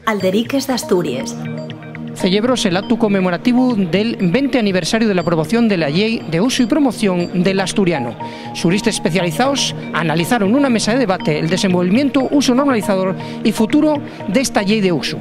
Alderiques d'Astúries. Celebróse el acto conmemorativo del 20 aniversario de la aprobación de la Ley de Uso y Promoción del Asturiano. Juristas especializados analizaron en una mesa de debate el desenvolvimiento, uso normalizador y futuro de esta ley de uso.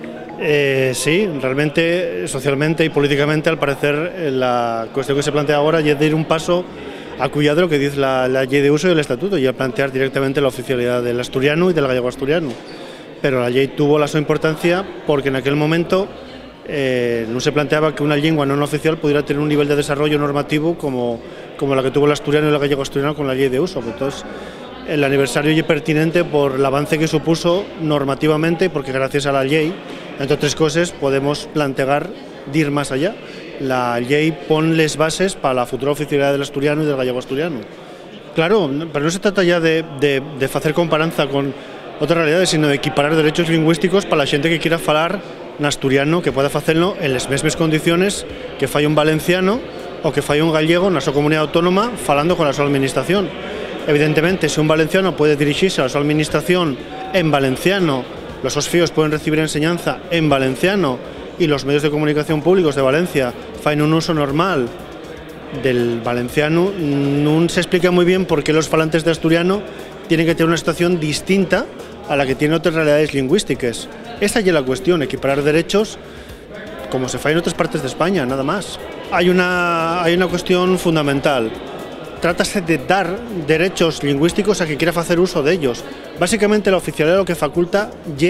Sí, realmente, socialmente y políticamente, al parecer, la cuestión que se plantea ahora es de ir un paso a cuidar de lo que dice la ley de uso y el estatuto, y a plantear directamente la oficialidad del asturiano y del gallego asturiano. Pero la ley tuvo la su importancia porque en aquel momento no se planteaba que una lengua no oficial pudiera tener un nivel de desarrollo normativo como la que tuvo el asturiano y el gallego asturiano con la ley de uso. Entonces, el aniversario es pertinente por el avance que supuso normativamente, porque gracias a la ley, entre otras cosas, podemos plantear de ir más allá. La ley pone las bases para la futura oficialidad del asturiano y del gallego asturiano. Claro, pero no se trata ya de hacer comparanza con otras realidades, sino de equiparar derechos lingüísticos para la gente que quiera falar en asturiano, que pueda hacerlo en las mismas condiciones que falla un valenciano o que falla un gallego en la su comunidad autónoma falando con la su administración. Evidentemente, si un valenciano puede dirigirse a la su administración en valenciano, los sus fíos pueden recibir enseñanza en valenciano y los medios de comunicación públicos de Valencia fan un uso normal del valenciano, no se explica muy bien por qué los falantes de asturiano tienen que tener una situación distinta a la que tienen otras realidades lingüísticas. Esa ya es la cuestión, equiparar derechos como se fa en otras partes de España, nada más. Hay una cuestión fundamental. Trátase de dar derechos lingüísticos a quien quiera hacer uso de ellos. Básicamente la oficialidad lo que faculta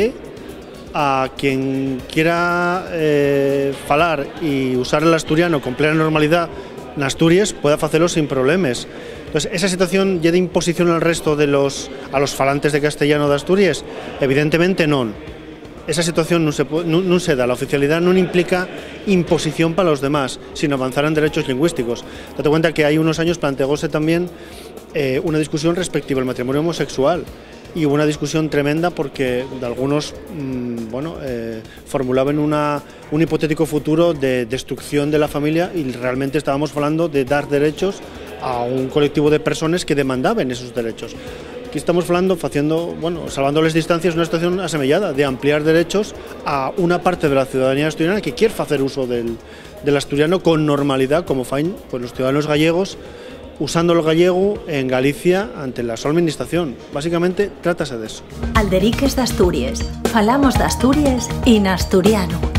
a quien quiera falar y usar el asturiano con plena normalidad en Asturias pueda hacerlo sin problemas. Entonces, esa situación de imposición al resto a los falantes de castellano de Asturias, evidentemente no. Esa situación no se da. La oficialidad no implica imposición para los demás, sino avanzar en derechos lingüísticos. Date cuenta que hay unos años planteóse también una discusión respectiva al matrimonio homosexual, y hubo una discusión tremenda porque algunos formulaban un hipotético futuro de destrucción de la familia, y realmente estábamos hablando de dar derechos a un colectivo de personas que demandaban esos derechos. Aquí estamos hablando, salvando las distancias, una situación asemejada de ampliar derechos a una parte de la ciudadanía asturiana que quiere hacer uso del asturiano con normalidad, como fan pues, los ciudadanos gallegos, usando el gallego en Galicia ante la sola administración. Básicamente, trátase de eso. Alderiques d'Astúries. Falamos d'Astúries en asturiano.